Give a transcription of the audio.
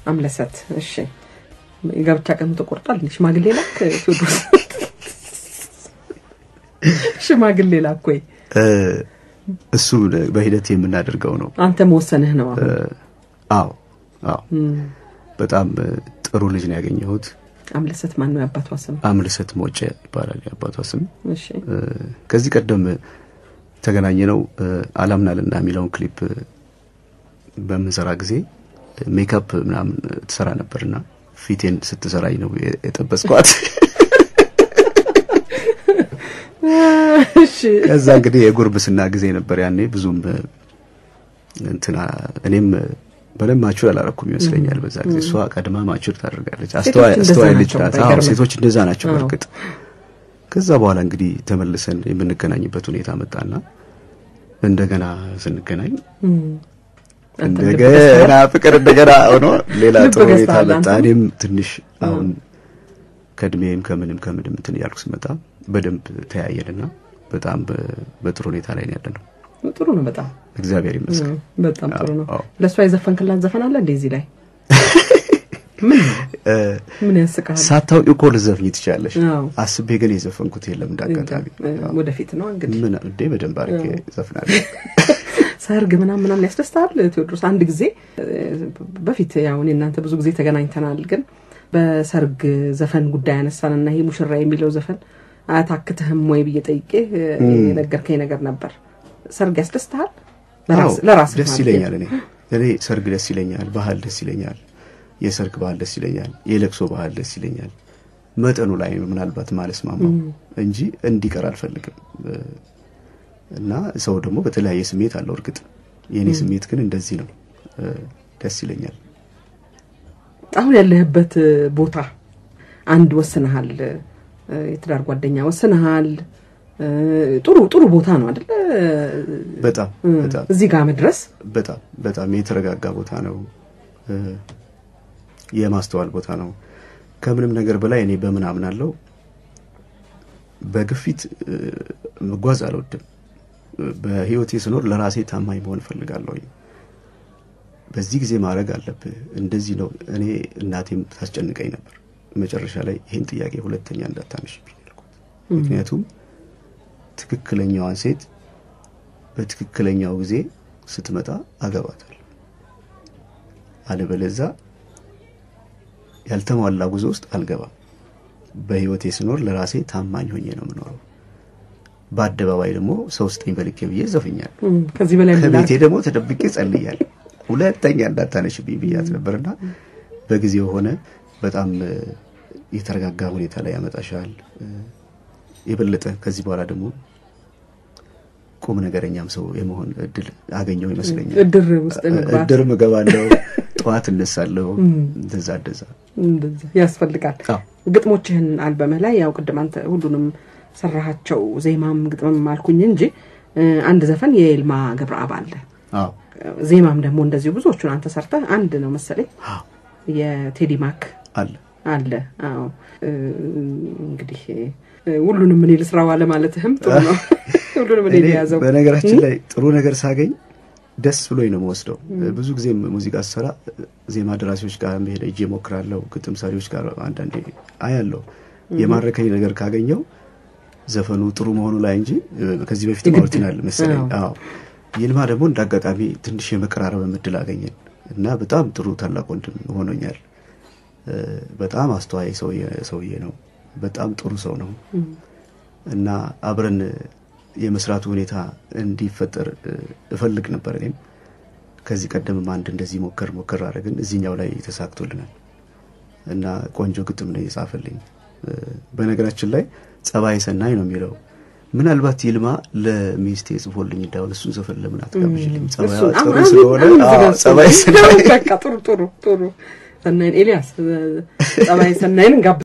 አምለሰት እሺ የጋብቻ ቀን ተቆርጧል ሽማግሌ ላክ ቴዎድሮስ ሽማግሌ ላክ ወይ እሱ በሂደት የምናደርገው ነው አንተ መወሰንህ ነው አዎ በጣም ጥሩ ልጅ ነው ያገኘሁት አምለሰት ማን ነው ያባቷ ስም አምለሰት ሞጨ ይባላል ያባቷ ስም እሺ ከዚህ ቀደም ተገናኘነው አላምናልና የሚለውን ክሊፕ በመንሰራ ጊዜ ሜካፕ ምናምን ተሰራ ነበርና ፊቴን ስትሰራኝ ነው የጠበስኳት እሺ ከዛ እንግዲህ የጉርብስና ጊዜ ነበር ያኔ ብዙም እንትና እኔም በደም ማቹር አላረኩም ይመስለኛል በዛ ጊዜ እሷ ቀድማ ማቹር ታደርጋለች አስተዋይ ልጅ ናት ሴቶች እንደዛ ናቸው በርግጥ ከዛ በኋላ እንግዲህ ተመልሰን የምንገናኝበት ሁኔታ መጣና እንደገና ስንገናኝ እንደገና ፍቅር እንደገና ሆኖ ሌላ ጥሩ ሁኔታ መጣ እኔም ትንሽ አሁን ከድሜም ከምንም እንትን ያልኩ ስመጣ በደንብ ተያየልና በጣም በጥሩ ሁኔታ ላይ ያለነው ጥሩ ነው በጣም እግዚአብሔር ይመስገን በጣም ጥሩ ነው ለሷ የዘፈንክላት ዘፈን አለ እንደዚህ ላይ ምን ያስቃል ሳታው እኮ ለዘፍኝ ትችላለሽ አስቤ ግን የዘፈንኩት የለም እንዳጋጣሚ ወደፊት ነው እንግዲህ ምን እንደ በደንብ አርኬ ዘፍናለሁ ሰርግ ምናምን ያስደስታል ቴዎድሮስ አንድ ጊዜ በፊት ያው እናንተ ብዙ ጊዜ ተገናኝተናል ግን በሰርግ ዘፈን ጉዳይ ያነሳንና ይሄ ሙሽራ የሚለው ዘፈን አታክተህም ወይ በየጠይቄ የነገርከኝ ነገር ነበር ሰርግ ያስደስታል ለራስ ደስ ይለኛል እኔ ሰርግ ደስ ይለኛል ባህል ደስ ይለኛል የሰርግ ባህል ደስ ይለኛል የለቅሶ ባህል ደስ ይለኛል መጠኑ ላይ ምናልባት ማለት ማማው እንጂ እንዲቀር አልፈልግም እና ሰው ደግሞ በተለያየ ስሜት አለው እርግጥ የኔ ስሜት ግን እንደዚህ ነው ደስ ይለኛል አሁን ያለህበት ቦታ አንድ ወስነሃል የትዳር ጓደኛ ወስነሃል ጥሩ ቦታ ነው አይደል በጣም እዚህ ጋር መድረስ በጣም የተረጋጋ ቦታ ነው የማስተዋል ቦታ ነው ከምንም ነገር በላይ እኔ በምን አምናለሁ በግፊት መጓዝ አልወድም በህይወቴ ስኖር ለራሴ ታማኝ መሆን ፈልጋለሁ በዚህ ጊዜ ማድረግ አለብህ እንደዚህ ነው እኔ እናቴም ታስጨንቀኝ ነበር መጨረሻ ላይ ይሄን ጥያቄ ሁለተኛ እንዳታነሽብኝ አልኩት ምክንያቱም ትክክለኛዋን ሴት በትክክለኛው ጊዜ ስትመጣ አገባታለሁ አለበለዛ ያልተሟላ ጉዞ ውስጥ አልገባም በህይወቴ ስኖር ለራሴ ታማኝ ሆኜ ነው የምኖረው በአደባባይ ደግሞ ሰው ስጠኝ በልኬ ብዬ ዘፍኛል ከዚህ በላይ ከቤቴ ደግሞ ተደብቄ ጸልያለሁ ሁለተኛ እንዳታነሽብኝ ብያት ነበርና በጊዜው ሆነ በጣም የተረጋጋ ሁኔታ ላይ ያመጣሻል የበለጠ ከዚህ በኋላ ደግሞ ቁም ነገረኛም ሰው የመሆን እድል አገኘው ይመስለኛል እድር ውስጥ እንግባ እድር መገባለው ጧት እነሳለሁ እንደዛ ያስፈልጋል ግጥሞችህን አልበም ላይ ያው ቀደም አንተ ሁሉንም ሰራሃቸው ዜማም ግጥምም አልኩኝ እንጂ አንድ ዘፈን የኤልማ ገብረአብ አለ ዜማም ደግሞ እንደዚሁ ብዙዎቹን አንተ ሰርተህ አንድ ነው መሰለኝ የቴዲ ማክ አለ አዎ እንግዲህ ሁሉንም ምን ይልስራው አለ ማለትህም ጥሩ ነው ሁሉንም ምን ይያዘው በነገራችን ላይ ጥሩ ነገር ሳገኝ ደስ ብሎኝ ነው ወስደው ብዙ ጊዜ ሙዚቃ ሰራ ዜማ ደራሲዎች ጋር መሄድ እጄ ሞክራለሁ ግጥም ሰሪዎች ጋር አንዳንዴ አያለው የማረከኝ ነገር ካገኘው ዘፈኑ ጥሩ መሆኑ ላይ እንጂ ከዚህ በፊት ማውርቲናል መሰለኝ አዎ ይልማ ደግሞ እንዳጋጣሚ ትንሽ የመቀራረብ ምድል አገኘን እና በጣም ጥሩ ታላቅ ወንድም ሆኖኛል በጣም አስተዋይ ሰውዬ ነው በጣም ጥሩ ሰው ነው እና አብረን የመስራቱ ሁኔታ እንዲፈጠር እፈልግ ነበር እኔም ከዚህ ቀደም አንድ እንደዚህ ሞከር አረግን እዚህኛው ላይ ተሳክቶልናል እና ቆንጆ ግጥም ነው የጻፈልኝ በነገራችን ላይ ጸባይ ሰናይ ነው የሚለው ምናልባት ይልማ ለሚስቴ ጽፎልኝ እንዳው እሱን ዘፈን ለምን አትጋብዥልኝ ጸባይ ስለሆነ ጸባይ ሰናይ በቃ ጥሩ ሰናይን ኤልያስ ጸባይ ሰናይን